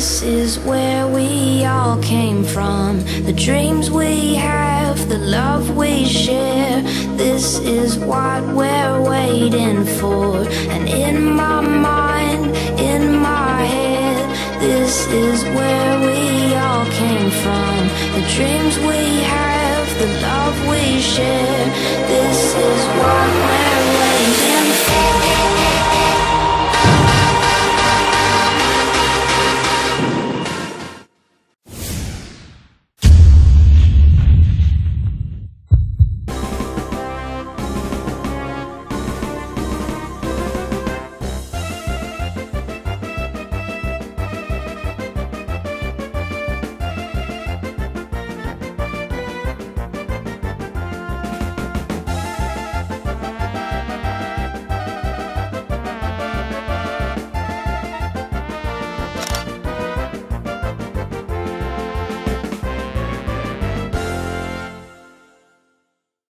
This is where we all came from, the dreams we have, the love we share. This is what we're waiting for, and in my mind, in my head, this is where we all came from, the dreams we have, the love we share. This is what we're